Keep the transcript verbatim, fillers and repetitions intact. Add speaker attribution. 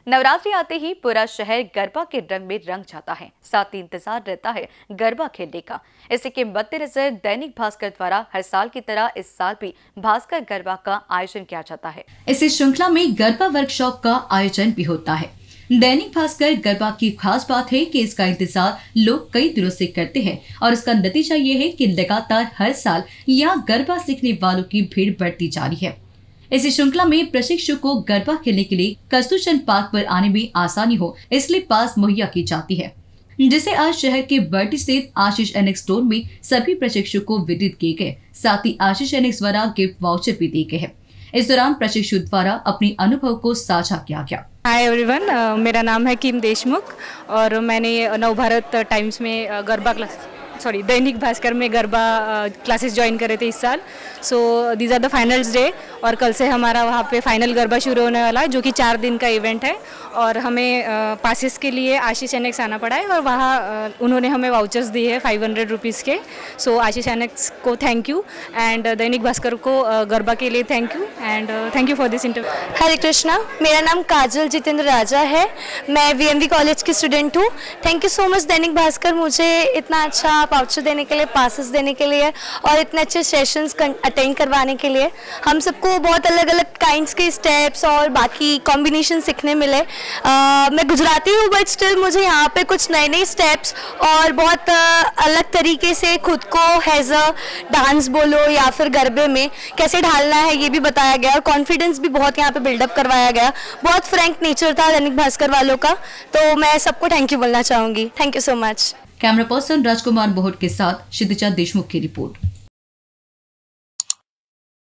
Speaker 1: नवरात्रि आते ही पूरा शहर गरबा के रंग में रंग जाता है। साथ ही इंतजार रहता है गरबा खेलने का। इसी के मद्देनजर दैनिक भास्कर द्वारा हर साल की तरह इस साल भी भास्कर गरबा का आयोजन किया जाता है।
Speaker 2: इसी श्रृंखला में गरबा वर्कशॉप का आयोजन भी होता है। दैनिक भास्कर गरबा की खास बात है कि इसका इंतजार लोग कई दिनों से करते हैं और इसका नतीजा ये है कि लगातार हर साल यहाँ गरबा सीखने वालों की भीड़ बढ़ती जा रही है। इसी श्रृंखला में प्रशिक्षु को गरबा खेलने के लिए कस्तूरचंद पार्क पर आने में आसानी हो इसलिए पास मुहैया की जाती है, जिसे आज शहर के बर्टी स्थित आशीष एनेक्स स्टोर में सभी प्रशिक्षु को वितरित किए गए। साथ ही आशीष एनेक्स द्वारा गिफ्ट वाउचर भी दिए गए हैं। इस दौरान प्रशिक्षु द्वारा अपने अनुभव को साझा किया गया।
Speaker 3: हाय एवरीवन, मेरा नाम है किम देशमुख और मैंने नवभारत टाइम्स में गरबा क्लास सॉरी दैनिक भास्कर में गरबा क्लासेस ज्वाइन करे थे इस साल। So these are the finals day और कल से हमारा वहाँ पे फाइनल गरबा शुरू होने वाला है, जो कि चार दिन का इवेंट है और हमें पासिस के लिए आशीष एनेक्स आना पड़ा है और वहाँ उन्होंने हमें वाउचर्स दिए हैं फाइव हंड्रेड रुपीज़ के। सो आशीष एनेक्स को thank you and Dainik Bhaskar को गरबा के लिए thank you and thank you for this interview.
Speaker 4: Hare Krishna, मेरा नाम काजल जितेंद्र राजा है। मैं वीएमवी कॉलेज की स्टूडेंट हूँ। Thank you so much Dainik Bhaskar मुझे इतना अच्छा वाउचर देने के लिए, पासेस देने के लिए और इतने अच्छे सेशंस अटेंड करवाने के लिए। हम सबको बहुत अलग अलग काइंड्स के स्टेप्स और बाकी कॉम्बिनेशन सीखने मिले। आ, मैं गुजराती हूँ बट स्टिल मुझे यहाँ पे कुछ नए नए स्टेप्स और बहुत आ, अलग तरीके से खुद को हैज़ अ डांस बोलो या फिर गरबे में कैसे ढालना है ये भी बताया गया और कॉन्फिडेंस भी बहुत यहाँ पे बिल्डअप करवाया गया। बहुत फ्रैंक नेचर था दैनिक भास्कर वालों का, तो मैं सबको थैंक यू बोलना चाहूँगी। Thank you so much.
Speaker 2: Camera person Rajkumar Bohat के साथ क्षितिजा देशमुख की रिपोर्ट।